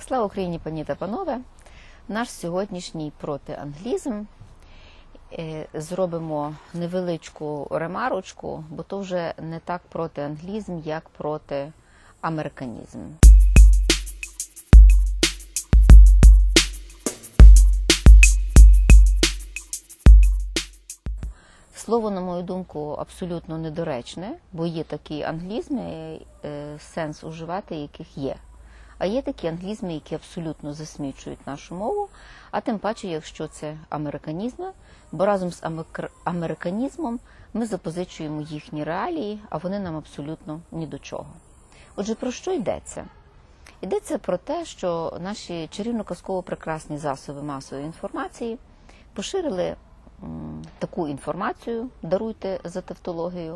Слава Україні, пані та панове! Наш сьогоднішній протианглізм. Зробимо невеличку ремарочку, бо то вже не так протианглізм, як протиамериканізм. Слово, на мою думку, абсолютно недоречне, бо є такі англізми, сенс уживати яких є. А є такі англізми, які абсолютно засмічують нашу мову, а тим паче, якщо це американізми, бо разом з американізмом ми запозичуємо їхні реалії, а вони нам абсолютно ні до чого. Отже, про що йдеться? Йдеться про те, що наші чарівно-казково-прекрасні засоби масової інформації поширили таку інформацію, даруйте за тавтологію,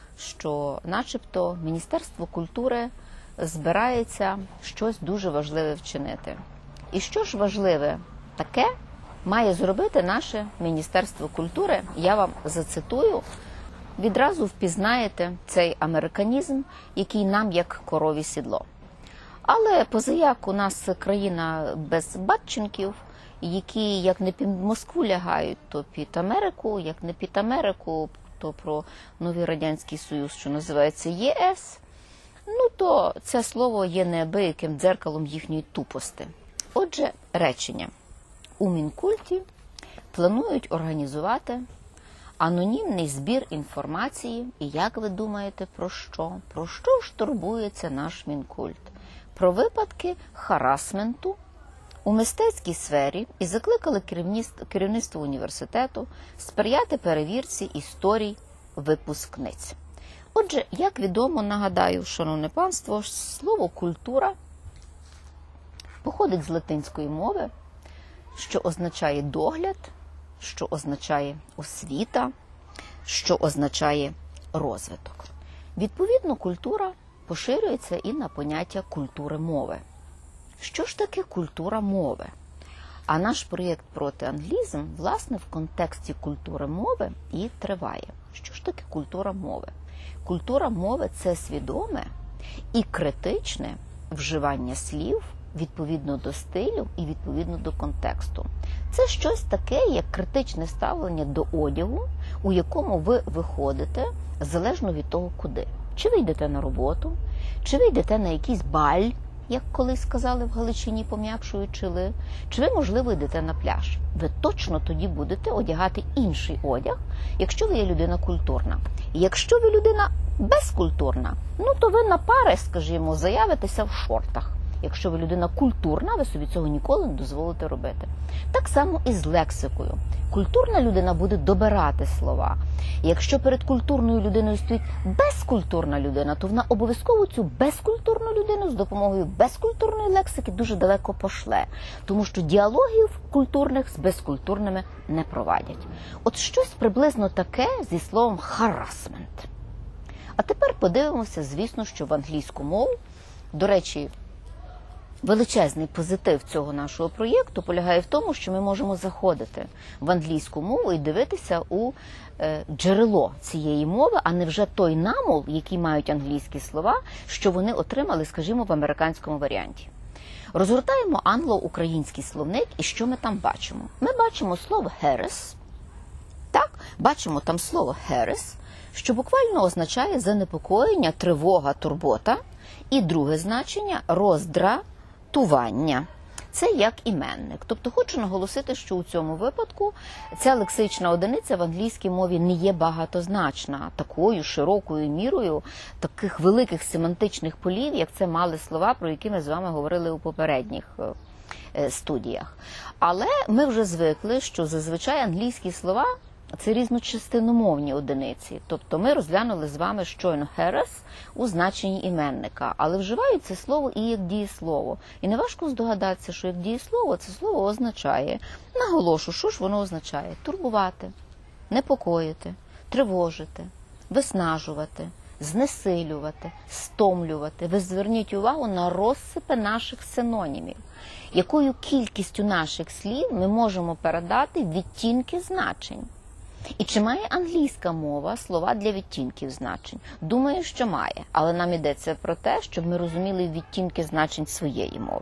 що начебто Міністерство культури збирається щось дуже важливе вчинити. І що ж важливе таке має зробити наше Міністерство культури? Я вам зацитую, відразу впізнаєте цей американізм, який нам як корові сідло. Але позаяк у нас країна без батченків, які як не під Москву лягають, то під Америку, як не під Америку, то про новий Радянський Союз, що називається ЄС, то це слово є неабияким дзеркалом їхньої тупости. Отже, речення. У Мінкульті планують організувати анонімний збір інформації. І як ви думаєте, про що? Про що ж турбується наш Мінкульт? Про випадки харасменту у мистецькій сфері і закликали керівництво університету сприяти перевірці історій випускниць. Отже, як відомо, нагадаю, шановне панство, слово «культура» походить з латинської мови, що означає догляд, що означає освіта, що означає розвиток. Відповідно, культура поширюється і на поняття культури мови. Що ж таке культура мови? А наш проєкт «Протианглізм», власне, в контексті культури мови і триває. Що ж таке культура мови? Культура мови – це свідоме і критичне вживання слів відповідно до стилю і відповідно до контексту. Це щось таке, як критичне ставлення до одягу, у якому ви виходите залежно від того, куди. Чи ви йдете на роботу, чи ви йдете на якийсь баль, як колись сказали в Галичині, пом'якшуючи ли, чи ви, можливо, йдете на пляж. Ви точно тоді будете одягати інший одяг, якщо ви є людина культурна. Якщо ви людина безкультурна, то ви на пари, скажімо, заявитеся в шортах. Якщо ви людина культурна, ви собі цього ніколи не дозволите робити. Так само і з лексикою. Культурна людина буде добирати слова. Якщо перед культурною людиною стоїть безкультурна людина, то вона обов'язково цю безкультурну людину з допомогою безкультурної лексики дуже далеко пошле. Тому що діалогів культурних з безкультурними не провадять. От щось приблизно таке зі словом «харасмент». А тепер подивимося, звісно, що в англійську мову, до речі, величезний позитив цього нашого проєкту полягає в тому, що ми можемо заходити в англійську мову і дивитися у джерело цієї мови, а не вже той намол, який мають англійські слова, що вони отримали, скажімо, в американському варіанті. Розгортаємо англо-український словник, і що ми там бачимо? Ми бачимо слово «harass», так, бачимо там слово «harass», що буквально означає занепокоєння, тривога, турбота, і друге значення – роздратування. Це як іменник. Тобто хочу наголосити, що у цьому випадку ця лексична одиниця в англійській мові не є багатозначна, такою широкою мірою таких великих семантичних полів, як це мали слова, про які ми з вами говорили у попередніх студіях. Але ми вже звикли, що зазвичай англійські слова – це різночастиномовні одиниці. Тобто ми розглянули з вами щойно «harass» у значенні іменника, але вживають це слово і як дієслово. І неважко здогадатися, що як дієслово це слово означає, наголошу, що ж воно означає? Турбувати, непокоїти, тривожити, виснажувати, знесилювати, стомлювати. Ви зверніть увагу на розсипи наших синонімів. Якою кількістю наших слів ми можемо передати відтінки значень. І чи має англійська мова слова для відтінків значень? Думаю, що має, але нам йдеться про те, щоб ми розуміли відтінки значень своєї мови.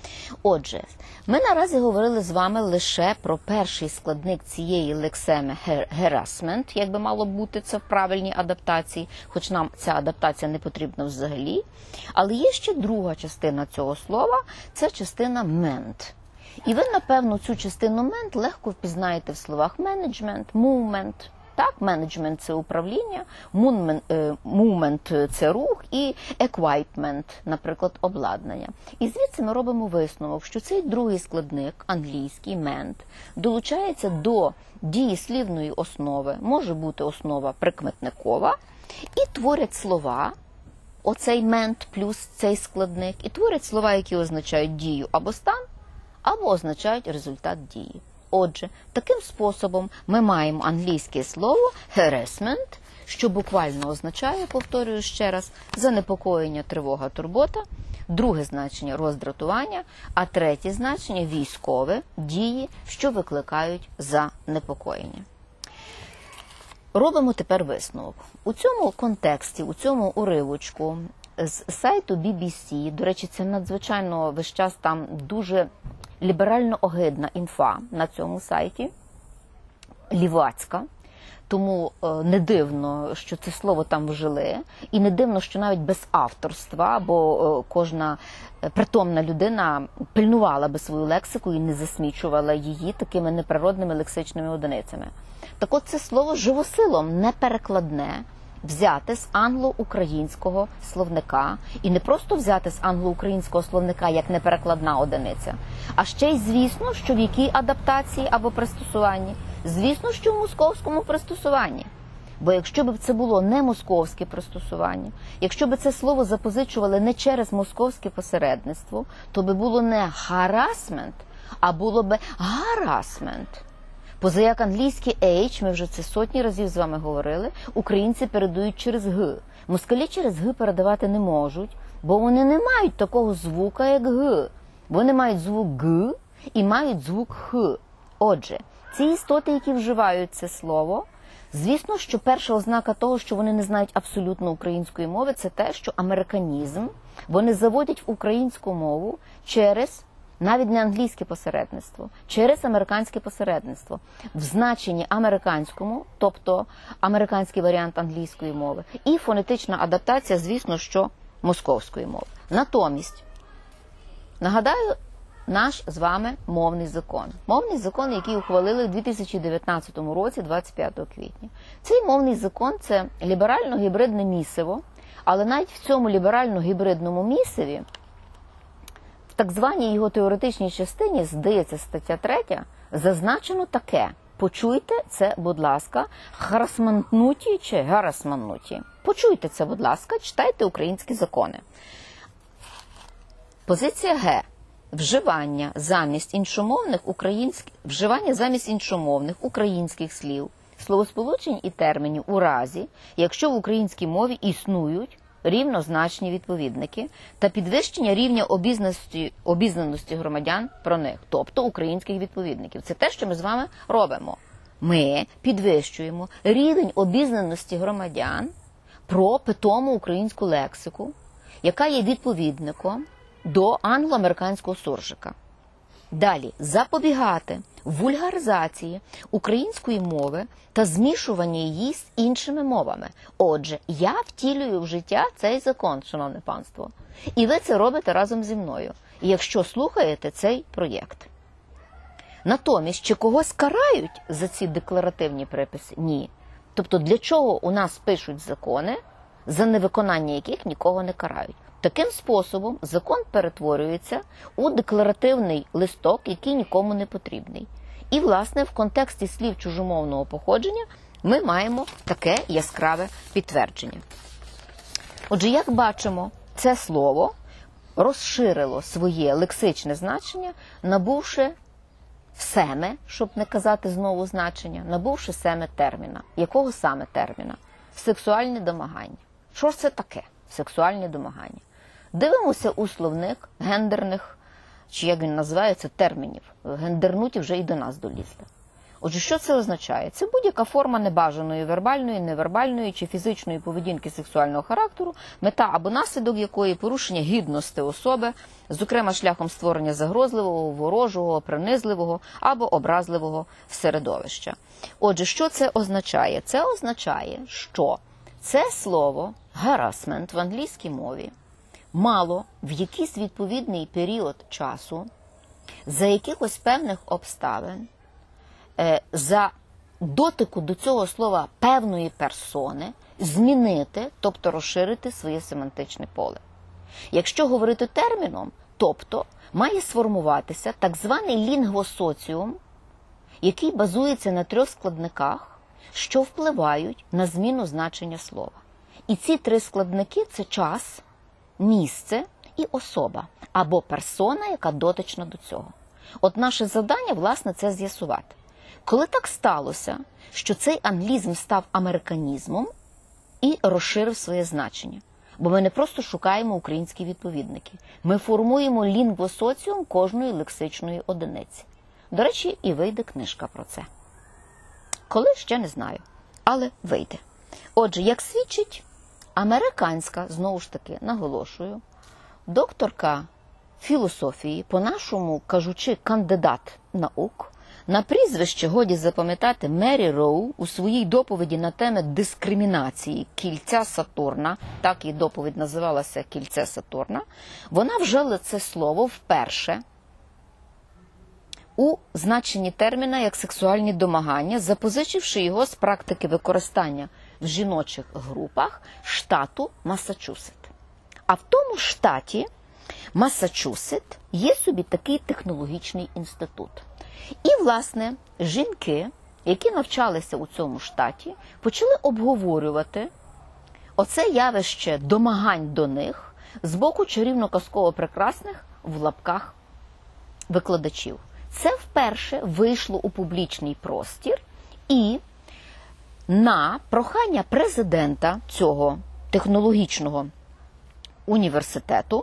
Отже, ми наразі говорили з вами лише про перший складник цієї лексеми harassment, як би мало бути це в правильній адаптації, хоч нам ця адаптація не потрібна взагалі. Але є ще друга частина цього слова, це частина meant. І ви, напевно, цю частину meant легко впізнаєте в словах management, movement. Так, менеджмент – це управління, movement – це рух і equipment, наприклад, обладнання. І звідси ми робимо висновок, що цей другий складник, англійський, meant, долучається до дієслівної основи, може бути основа прикметникова, і творять слова, оцей meant плюс цей складник, і творять слова, які означають дію або стан, або означають результат дії. Отже, таким способом ми маємо англійське слово harassment, що буквально означає, повторюю ще раз, занепокоєння, тривога, турбота, друге значення – роздратування, а третє значення – військове, дії, що викликають занепокоєння. Робимо тепер висновок. У цьому контексті, у цьому уривочку з сайту BBC, до речі, це надзвичайно весь час там дуже ліберально огидна інфа на цьому сайті, лівацька, тому не дивно, що це слово там вжили, і не дивно, що навіть без авторства, бо кожна притомна людина пильнувала би свою лексику і не засмічувала її такими неприродними лексичними одиницями. Так от це слово живосилом неперекладне, взяти з англо-українського словника, і не просто взяти з англо-українського словника як неперекладна одиниця, а ще й звісно, що в якій адаптації або пристосуванні? Звісно, що в московському пристосуванні. Бо якщо б це було не московське пристосування, якщо б це слово запозичували не через московське посередництво, то би було не harassment, а було б harassment. Позаяк англійський H, ми вже це сотні разів з вами говорили, українці передають через Г. Москалі через Г передавати не можуть, бо вони не мають такого звука, як Г. Вони мають звук Г і мають звук Х. Отже, ці істоти, які вживають це слово, звісно, що перша ознака того, що вони не знають абсолютно української мови, це те, що американізм вони заводять в українську мову через навіть не англійське посередництво, через американське посередництво, в значенні американському, тобто американський варіант англійської мови, і фонетична адаптація, звісно, що московської мови. Натомість, нагадаю, наш з вами мовний закон. Мовний закон, який ухвалили у 2019 році, 25 квітня. Цей мовний закон – це ліберально-гібридне місиво, але навіть в цьому ліберально-гібридному місиві в так званій його теоретичній частині, здається, стаття 3, зазначено таке. Почуйте це, будь ласка, харасмантнуті чи гарасманнуті. Почуйте це, будь ласка, читайте українські закони. Позиція Г. Вживання замість іншомовних українських слів, словосполучень і термінів у разі, якщо в українській мові існують рівнозначні відповідники та підвищення рівня обізнаності громадян про них, тобто українських відповідників. Це те, що ми з вами робимо. Ми підвищуємо рівень обізнаності громадян про питому українську лексику, яка є відповідником до англо-американського суржика. Далі, запобігати вульгаризації української мови та змішування її з іншими мовами. Отже, я втілюю в життя цей закон, шановне панство. І ви це робите разом зі мною, якщо слухаєте цей проєкт. Натомість, чи когось карають за ці декларативні приписи? Ні. Тобто, для чого у нас пишуть закони, за невиконання яких нікого не карають? Таким способом закон перетворюється у декларативний листок, який нікому не потрібний. І, власне, в контексті слів чужомовного походження ми маємо таке яскраве підтвердження. Отже, як бачимо, це слово розширило своє лексичне значення, набувши семе, щоб не казати знову значення, набувши семе терміна. Якого саме терміна? Сексуальне домагання. Що ж це таке? Сексуальне домагання. Дивимося у словник гендерних, чи як він називається, термінів. Гендернуті вже і до нас долізли. Отже, що це означає? Це будь-яка форма небажаної вербальної, невербальної чи фізичної поведінки сексуального характеру, мета або наслідок якої порушення гідності особи, зокрема шляхом створення загрозливого, ворожого, принизливого або образливого середовища. Отже, що це означає? Це означає, що це слово «harassment» в англійській мові мало в якийсь відповідний період часу, за якихось певних обставин, за дотику до цього слова певної персони змінити, тобто розширити своє семантичне поле. Якщо говорити терміном, тобто має сформуватися так званий лінгвосоціум, який базується на 3 складниках, що впливають на зміну значення слова. І ці 3 складники – це час, місце і особа, або персона, яка дотична до цього. От наше завдання, власне, це з'ясувати. Коли так сталося, що цей англізм став американізмом і розширив своє значення? Бо ми не просто шукаємо українські відповідники. Ми формуємо лінгвосоціум кожної лексичної одиниці. До речі, і вийде книжка про це. Коли, ще не знаю, але вийде. Отже, як свідчить американська, знову ж таки, наголошую, докторка філософії, по-нашому кажучи, кандидат наук, на прізвище годі запам'ятати Мері Роу у своїй доповіді на тему дискримінації кільця Сатурна, так і доповідь називалася «Кільце Сатурна», вона вжила це слово вперше у значенні терміна як сексуальні домагання, запозичивши його з практики використання в жіночих групах штату Массачусетс. А в тому штаті Массачусетс є собі такий технологічний інститут. І, власне, жінки, які навчалися у цьому штаті, почали обговорювати оце явище домагань до них з боку чарівно-казково прекрасних в лапках викладачів. Це вперше вийшло у публічний простір, і на прохання президента цього технологічного університету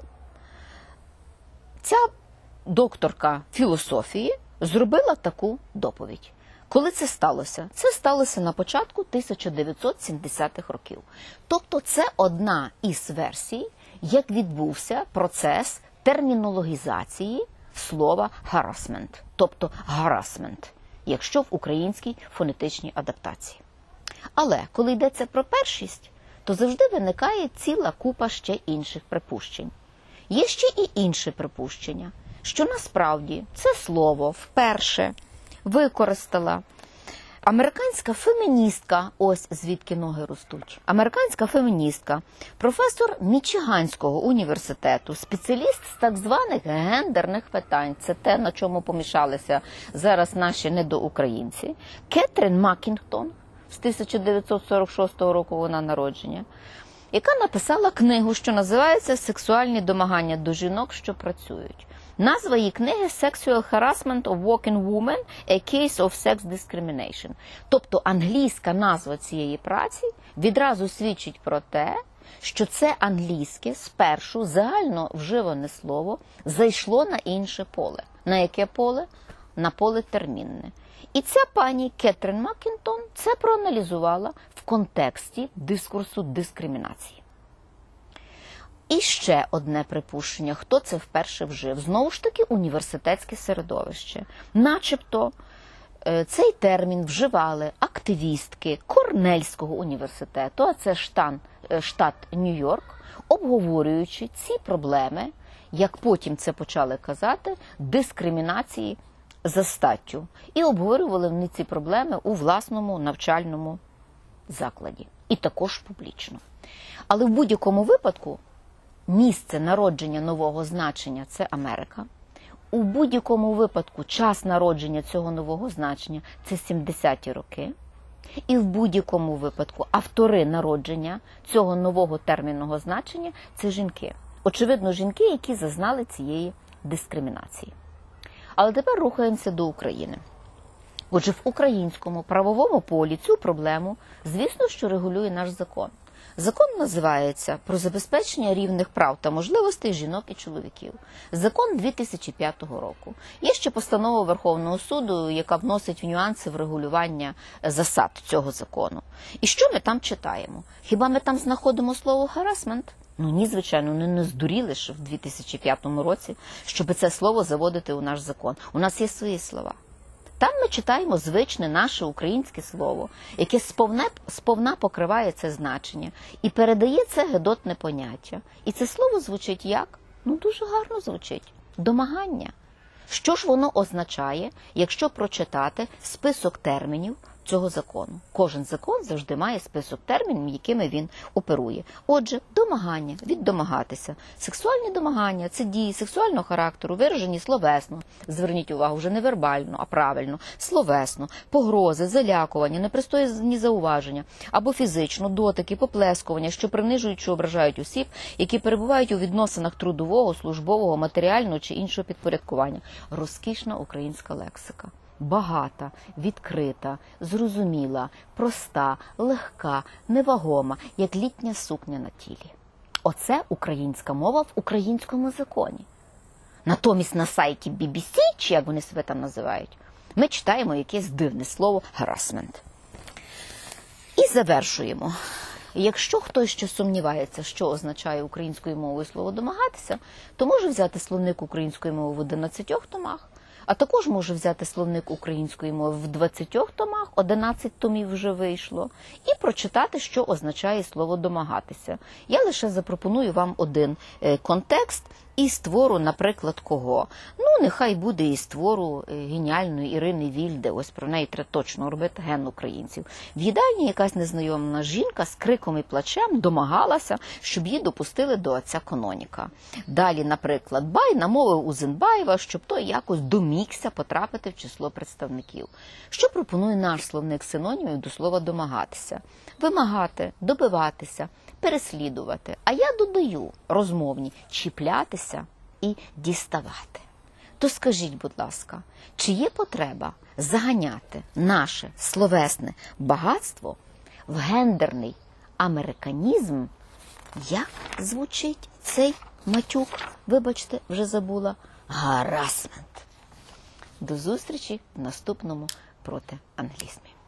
ця докторка філософії зробила таку доповідь. Коли це сталося? Це сталося на початку 1970-х років. Тобто це одна із версій, як відбувся процес термінологізації слова harassment, тобто harassment, якщо в українській фонетичній адаптації. Але коли йдеться про першість, то завжди виникає ціла купа ще інших припущень. Є ще і інші припущення, що насправді це слово вперше використала американська феміністка, ось звідки ноги ростуть, американська феміністка, професор Мічиганського університету, спеціаліст з так званих гендерних питань, це те, на чому помішалися зараз наші недоукраїнці, Кетрін Макінгтон, з 1946 року вона народження, яка написала книгу, що називається «Сексуальні домагання до жінок, що працюють». Назва її книги «Sexual Harassment of Working Women – A Case of Sex Discrimination». Тобто англійська назва цієї праці відразу свідчить про те, що це англійське спершу загально вживане слово зайшло на інше поле. На яке поле? На поле термінне. І ця пані Кетрін Макінгтон це проаналізувала в контексті дискурсу дискримінації. І ще одне припущення, хто це вперше вжив. Знову ж таки, університетське середовище. Начебто цей термін вживали активістки Корнельського університету, а це штат Нью-Йорк, обговорюючи ці проблеми, як потім це почали казати, дискримінації за статтю. І обговорювали вони ці проблеми у власному навчальному закладі. І також публічно. Але в будь-якому випадку місце народження нового значення – це Америка. У будь-якому випадку час народження цього нового значення – це 70-ті роки. І в будь-якому випадку автори народження цього нового термінного значення – це жінки. Очевидно, жінки, які зазнали цієї дискримінації. Але тепер рухаємося до України. Отже, в українському правовому полі цю проблему, звісно, що регулює наш закон. Закон називається «Про забезпечення рівних прав та можливостей жінок і чоловіків». Закон 2005 року. Є ще постанова Верховного суду, яка вносить нюанси в регулювання засад цього закону. І що ми там читаємо? Хіба ми там знаходимо слово «харасмент»? Ну ні, звичайно, вони не здуріли ж в 2005 році, щоб це слово заводити у наш закон. У нас є свої слова. Там ми читаємо звичне наше українське слово, яке сповна покриває це значення і передає це гидотне поняття. І це слово звучить як? Ну, дуже гарно звучить. Домагання. Що ж воно означає, якщо прочитати список термінів цього закону? Кожен закон завжди має список термінів, якими він оперує. Отже, домагання, віддомагатися. Сексуальні домагання – це дії сексуального характеру, виражені словесно. Зверніть увагу, вже не вербально, а правильно. Словесно, погрози, залякування, непристойні зауваження. Або фізично, дотики, поплескування, що принижують чи ображають осіб, які перебувають у відносинах трудового, службового, матеріального чи іншого підпорядкування. Розкішна українська лексика. Багата, відкрита, зрозуміла, проста, легка, невагома, як літня сукня на тілі. Оце українська мова в українському законі. Натомість на сайті BBC, чи як вони себе там називають, ми читаємо якесь дивне слово «харасмент». І завершуємо. Якщо хтось ще сумнівається, що означає українською мовою слово «домагатися», то може взяти словник української мови в 11 томах, а також може взяти словник української мови в 20 томах, 11 томів вже вийшло, і прочитати, що означає слово «домагатися». Я лише запропоную вам один контекст із твору, наприклад, кого? Ну, нехай буде із твору геніальної Ірини Вільде, ось про неї треба точно робити ген українців. В їдальні якась незнайома жінка з криком і плачем домагалася, щоб її допустили до отця каноніка. Далі, наприклад, Бай намовив Узенбаєва, щоб той якось домігся потрапити в число представників. Що пропонує наш словник синонімів до слова «домагатися»? Вимагати, добиватися, переслідувати. А я додаю розмовні чіплятися і діставати. То скажіть, будь ласка, чи є потреба заганяти наше словесне багатство в гендерний американізм? Як звучить цей матюк? Вибачте, вже забула. Гарасмент. До зустрічі в наступному проти англізмі.